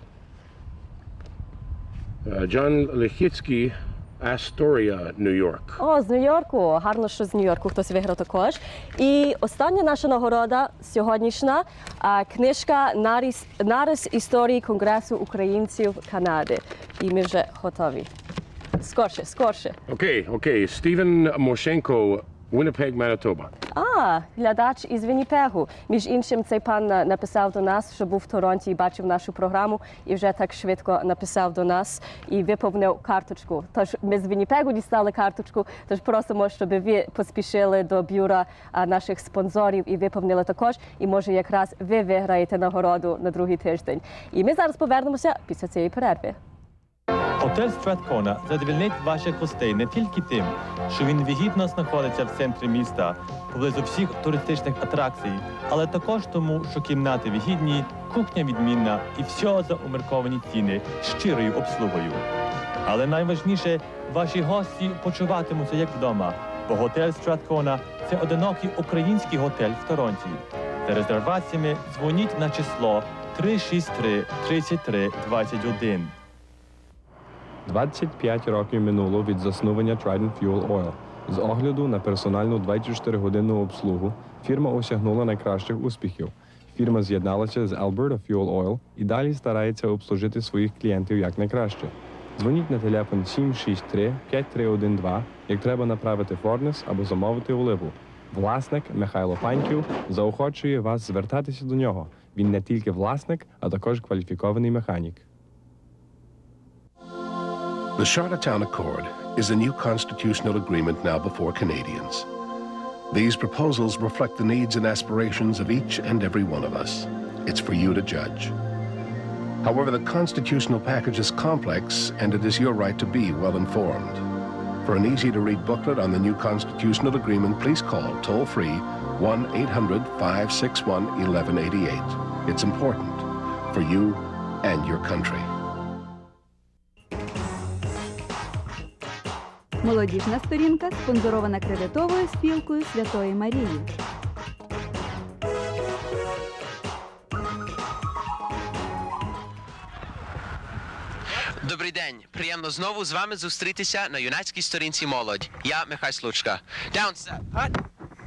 John Лихицький, Astoria, Нью-Йорк. О, з Нью-Йорку. Гарно, що з Нью-Йорку хтось виграв також. І остання наша нагорода сьогоднішня – книжка «Нарис історії Конгресу українців Канади». І ми вже готові. Скорше. Окей. Стівен Мошенко, Winnipeg, Манітоба. Глядач із Вінніпегу. Між іншим, цей пан написав до нас, що був в Торонті і бачив нашу програму, і вже так швидко написав до нас і виповнив карточку. Тож ми з Вінніпегу дістали карточку, тож просимо, щоб ви поспішили до бюро наших спонсорів і виповнили також. І може якраз ви виграєте нагороду на другий тиждень. І ми зараз повернемося після цієї перерви. Готель Страткона задовільнить ваших гостей не тільки тим, що він вигідно знаходиться в центрі міста, поблизу всіх туристичних атракцій, але також тому, що кімнати вигідні, кухня відмінна і все за умірковані ціни з щирою обслугою. Але найважніше, ваші гості почуватимуться як вдома, бо готель Страткона – це одинокий український готель в Торонті. За резерваціями дзвоніть на число 363 33 21. 25 років минуло від заснування Trident Fuel Oil. З огляду на персональну 24-годинну обслугу фірма осягнула найкращих успіхів. Фірма з'єдналася з Alberta Fuel Oil і далі старається обслужити своїх клієнтів якнайкраще. Дзвоніть на телефон 763-5312, як треба направити форнес або замовити оливу. Власник Михайло Паньків заохочує вас звертатися до нього. Він не тільки власник, а також кваліфікований механік. The Charlottetown Accord is a new constitutional agreement now before Canadians. These proposals reflect the needs and aspirations of each and every one of us. It's for you to judge. However, the constitutional package is complex, and it is your right to be well informed. For an easy-to-read booklet on the new constitutional agreement, please call toll-free 1-800-561-1188. It's important for you and your country. Молодіжна сторінка спонсорована кредитовою спілкою Святої Марії. Добрий день. Приємно знову з вами зустрітися на юнацькій сторінці «Молодь». Я Михайло Случка. Down step. Hut.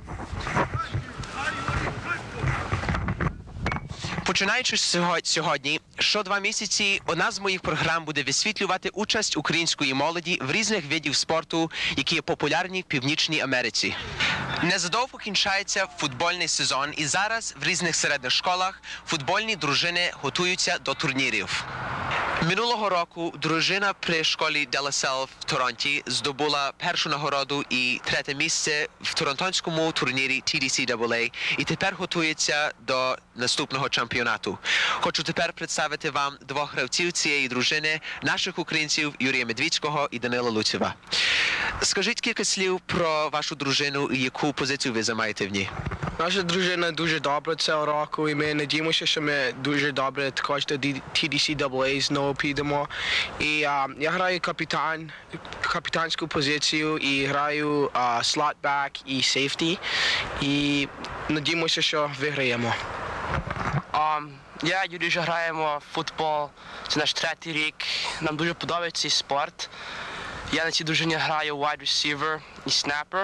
Починаючи сьогодні, що 2 місяці одна з моїх програм буде висвітлювати участь української молоді в різних видів спорту, які є популярні в Північній Америці. Незадовго кінчається футбольний сезон, і зараз в різних середніх школах футбольні дружини готуються до турнірів. Минулого року дружина при школі De La Salle в Торонті здобула першу нагороду і 3-те місце в торонтонському турнірі TDCAA і тепер готується до наступного чемпіонату. Хочу тепер представити вам 2 гравців цієї дружини, наших українців Юрія Медвідського і Данила Луцєва. Скажіть кілька слів про вашу дружину і яку позицію ви займаєте в ній. Наша дружина дуже добра цього року, і ми надіємося, що ми дуже добре також до TDCAA знову підемо. І я граю капітанську позицію і граю слот-бек і сейфті. І надіємося, що виграємо. Я і Юрій вже граємо в футбол. Це наш 3-й рік. Нам дуже подобається цей спорт. Я на цій дружині граю wide receiver і snapper.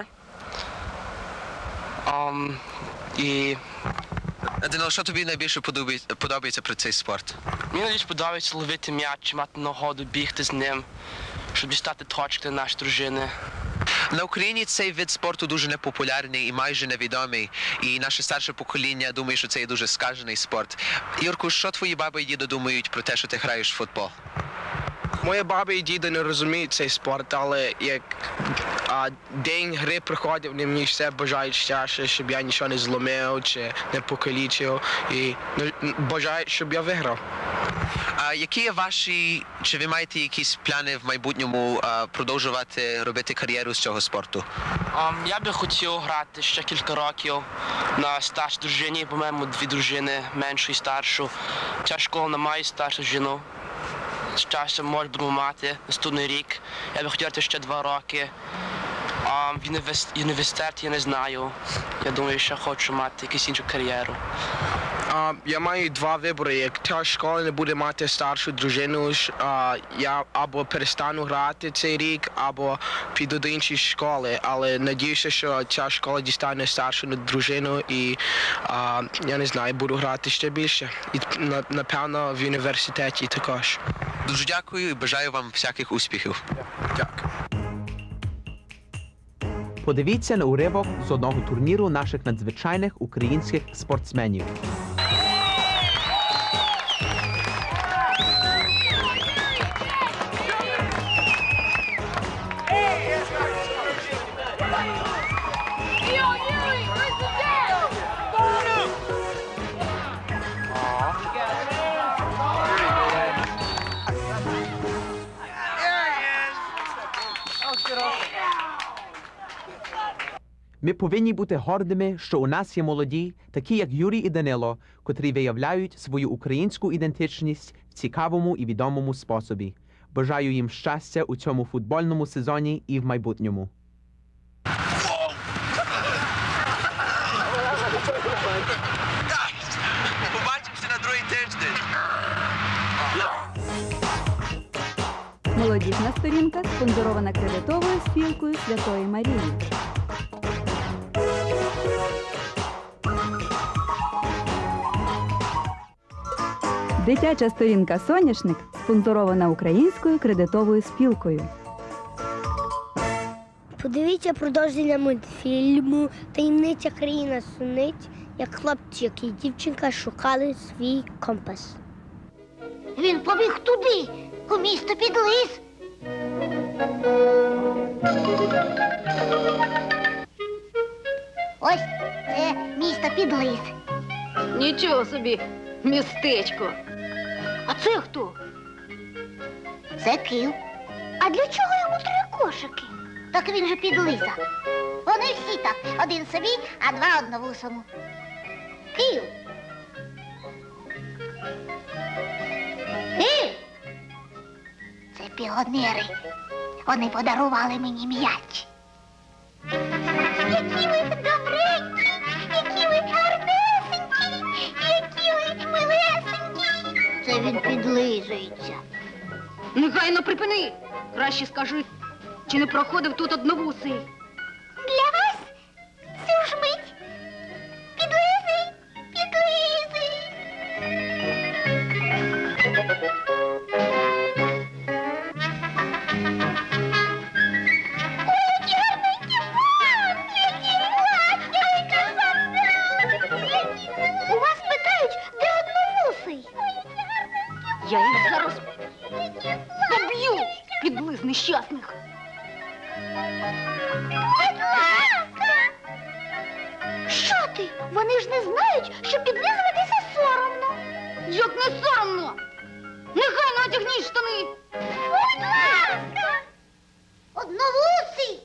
Данило, що тобі найбільше подобається про цей спорт? Мені найбільше подобається ловити м'яч, мати нагоду бігти з ним, щоб дістати точки на наші дружини. На Україні цей вид спорту дуже непопулярний і майже невідомий. І наше старше покоління думає, що це є дуже скажений спорт. Юрку, що твої баби і діди думають про те, що ти граєш в футбол? Моя баба і діда не розуміють цей спорт, але як день гри приходить, вони мені все бажають щастя, щоб я нічого не зломив чи не покалічив, і бажають, щоб я виграв. А які є ваші, чи ви маєте якісь плани в майбутньому продовжувати робити кар'єру з цього спорту? Я би хотів грати ще кілька років на старшій дружині, бо маємо 2 дружини, меншу і старшу. Ця школа не має старшу жіну. З часом може будемо мати наступний рік. Я би хотів ще 2 роки. В університеті я не знаю. Я думаю, що хочу мати якусь іншу кар'єру. Я маю 2 вибори. Як ця школа не буде мати старшу дружину, я або перестану грати цей рік, або піду до іншої школи. Але надіюся, що ця школа дістане старшу дружину і, я не знаю, буду грати ще більше. І, напевно, в університеті також. Дуже дякую і бажаю вам всяких успіхів. Дякую. Подивіться на уривок з одного турніру наших надзвичайних українських спортсменів. Ми повинні бути гордими, що у нас є молоді, такі як Юрій і Данило, котрі виявляють свою українську ідентичність в цікавому і відомому способі. Бажаю їм щастя у цьому футбольному сезоні і в майбутньому. Побачимося на другий тиждень. Молодіжна сторінка спонсорована кредитовою спілкою Святої Марії. Дитяча сторінка «Соняшник» спонсорована українською кредитовою спілкою. Подивіться продовження мультфільму «Таємниця країна сунить», як хлопчик і дівчинка шукали свій компас. Він побіг туди, у місто під ліс. Ось це місто під ліс. Нічого собі, містечко. А це хто? Це Кив. А для чого йому 3 кошики? Так він же підлиза. Вони всі так. Один собі, а 2 одновусому. Кив. Кив. Це піонери. Вони подарували мені м'яч. Які ви добренькі, які ви гарнесенькі, які ви милесенькі. Це він підлизується. Негайно припини. Краще скажи, чи не проходив тут одновусий? Для вас цю ж мить підлизий, підлизий. У вас питають, де одновусий? Я їх зараз поб'ю, підлиз нещасних. Будь ласка! Що ти? Вони ж не знають, що підлизуватися соромно. Як не соромно? Негайно одягніть штани. Будь ласка! Одновусий!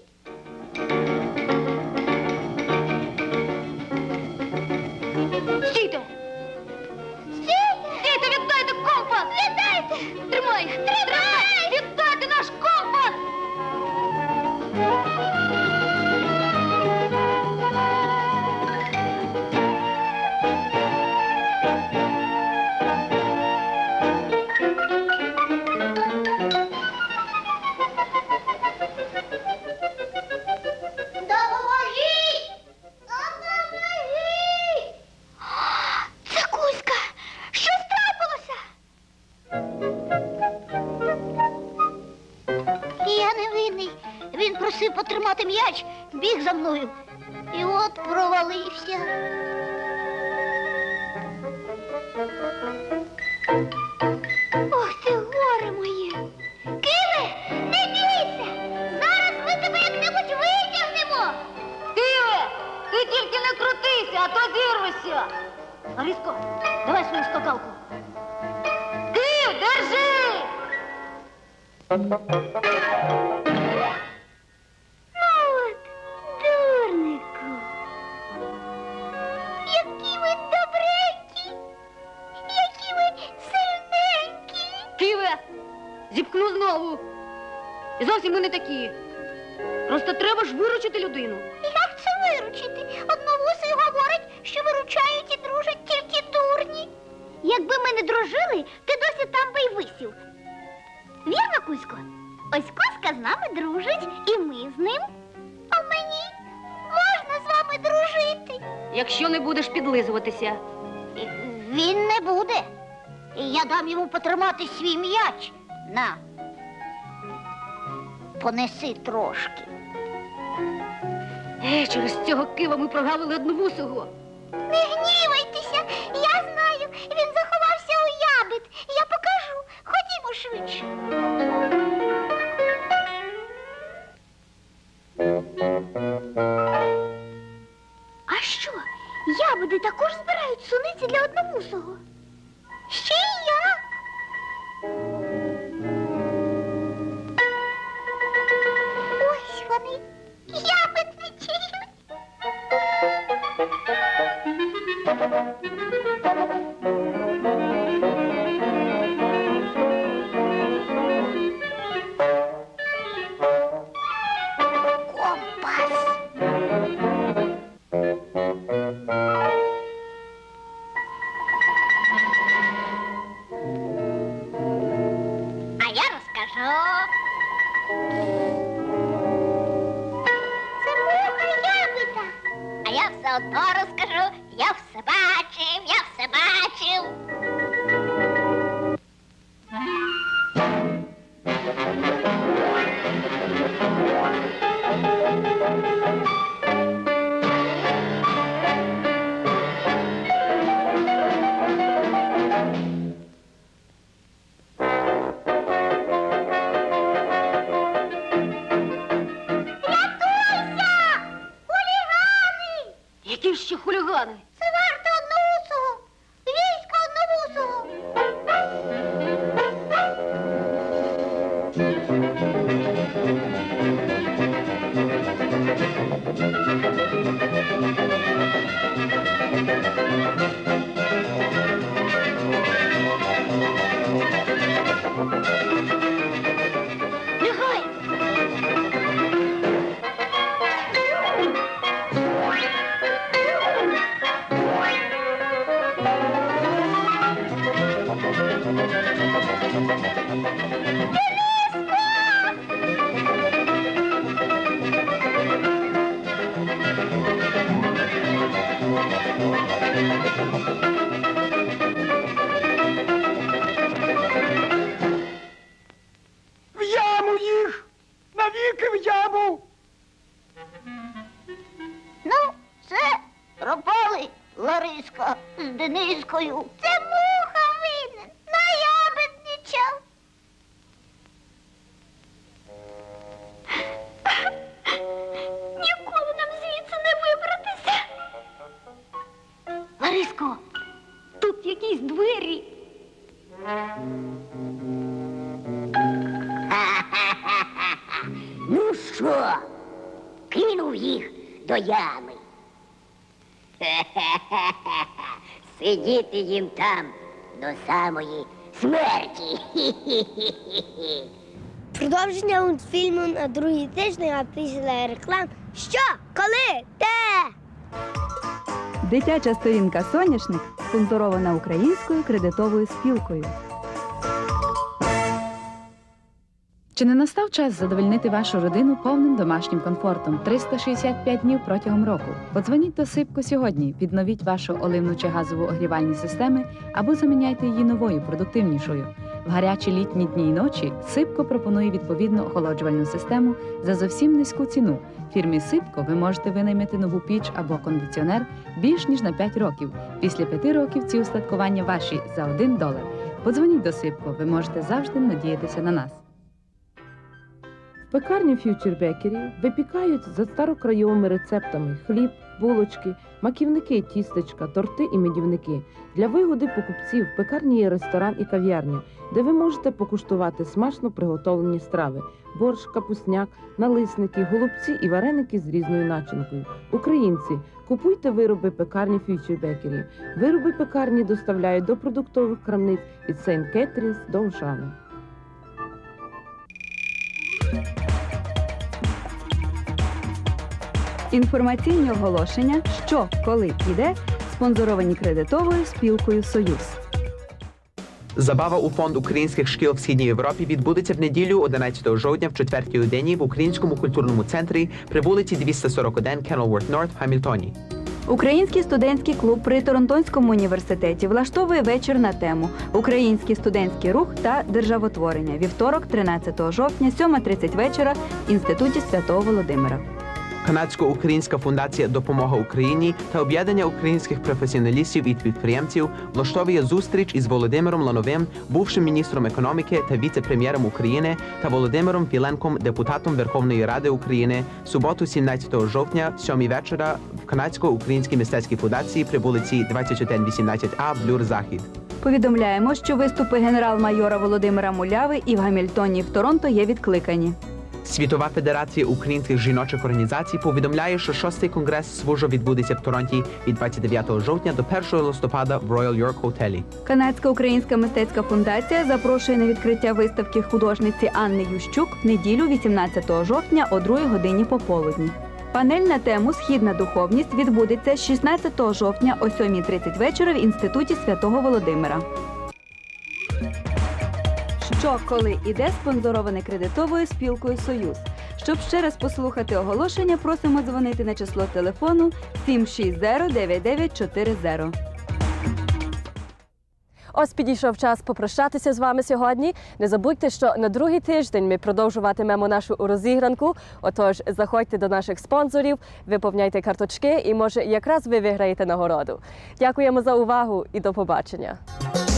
Стійте! Стійте, віддайте компас! Віддайте! Тримай! Тримай! Віддайте наш компас! Допоможіть! Допоможіть! Це Кузька! Щось трапилося? Я не винний. Він просив потримати м'яч, біг за мною. І от провалився. Ох ти, горе моє! Киве, не бійся! Зараз ми тебе як-небудь витягнемо! Киве, ти тільки не крутися, а то зірвешся. Лариско, давай свою скакалку. Кив, держи! От, дурнику! Які ви добренькі! Які ви сильненькі! Киве, зіпхну знову. І зовсім ми не такі. Просто треба ж виручити людину. Як це виручити? Одновусий говорить, що виручають і дружать тільки дурні. Якби ми не дружили, ти досі там би й висів. Вірно, Кузько? Ось Кузька з нами дружить, і ми з ним. А мені можна з вами дружити. Якщо не будеш підлизуватися. Він не буде. І я дам йому потримати свій м'яч. На. Понеси трошки. Через цього Кива ми прогавили одновусого. Не гнівайтеся, я знаю, він заховався у ябед. Я покажу. Ходімо швидше. А що, ябеди також збирають суниці для одновусого? Ще й я. Ось вони, ябедничі. Компас. А я розкажу. Це муха ябеда. А я все одно розкажу. Я все бачив, я все бачив. Які ж ще хулігани? Це варта одновусого. Військо одновусого. додому. Ну, все, пропали Лариска з Денискою. Це муха винен, наябедничав. Ніколи нам звідси не вибратися. Лариско, тут якісь двері. Ну що, кинув їх до ями. Сидіти їм там до самої смерті. Продовження мультфільму на другий тиждень, а після реклам. Що? Коли? Де? Дитяча сторінка «Соняшник» спонсорована Українською кредитовою спілкою. Чи не настав час задовольнити вашу родину повним домашнім комфортом 365 днів протягом року? Подзвоніть до Сипко сьогодні, відновіть вашу оливну чи газову огрівальні системи або заміняйте її новою, продуктивнішою. В гарячі літні дні й ночі Сипко пропонує відповідну охолоджувальну систему за зовсім низьку ціну. Фірмі Сипко ви можете винаймати нову піч або кондиціонер більш ніж на 5 років. Після 5 років ці устаткування ваші за $1. Подзвоніть до Сипко, ви можете завжди надіятися на нас. В пекарні Future Bakery випікають за старокрайовими рецептами хліб, булочки, маківники, тістечка, торти і медівники. Для вигоди покупців в пекарні є ресторан і кав'ярня, де ви можете покуштувати смачно приготовлені страви – борщ, капусняк, налисники, голубці і вареники з різною начинкою. Українці, купуйте вироби пекарні Future Bakery. Вироби пекарні доставляють до продуктових крамниць від Сейнт Кетрінс до Ошани. Інформаційні оголошення «Що, коли і де» спонсоровані кредитовою спілкою «Союз». Забава у фонд українських шкіл в Східній Європі відбудеться в неділю 11 жовтня в 4-й годині в Українському культурному центрі при вулиці 241 Kenilworth North в Гамільтоні. Український студентський клуб при Торонтонському університеті влаштовує вечір на тему «Український студентський рух та державотворення» вівторок, 13 жовтня, 7:30 вечора в Інституті Святого Володимира. Канадсько-українська фундація «Допомога Україні» та об'єднання українських професіоналістів і підприємців влаштовує зустріч із Володимиром Лановим, бувшим міністром економіки та віце-прем'єром України, та Володимиром Філенком, депутатом Верховної Ради України, суботу, 17 жовтня, 7 вечора в Канадсько-українській мистецькій фундації при вулиці 2118А, Блюр-Захід. Повідомляємо, що виступи генерал-майора Володимира Муляви і в Гамільтоні, і в Торонто є відкликані. Світова федерація українських жіночих організацій повідомляє, що 6-й конгрес СВУЖО відбудеться в Торонті від 29 жовтня до 1 листопада в Royal York Готелі. Канадська українська мистецька фундація запрошує на відкриття виставки художниці Анни Ющук в неділю 18 жовтня о 2 годині пополудні. Панель на тему «Східна духовність» відбудеться 16 жовтня о 7:30 вечора в Інституті Святого Володимира. «Що, коли і де» спонсороване кредитовою спілкою «Союз». Щоб ще раз послухати оголошення, просимо дзвонити на число телефону 760-9940. Ось підійшов час попрощатися з вами сьогодні. Не забудьте, що на другий тиждень ми продовжуватимемо нашу розігранку. Отож, заходьте до наших спонсорів, виповняйте карточки і, може, якраз ви виграєте нагороду. Дякуємо за увагу і до побачення.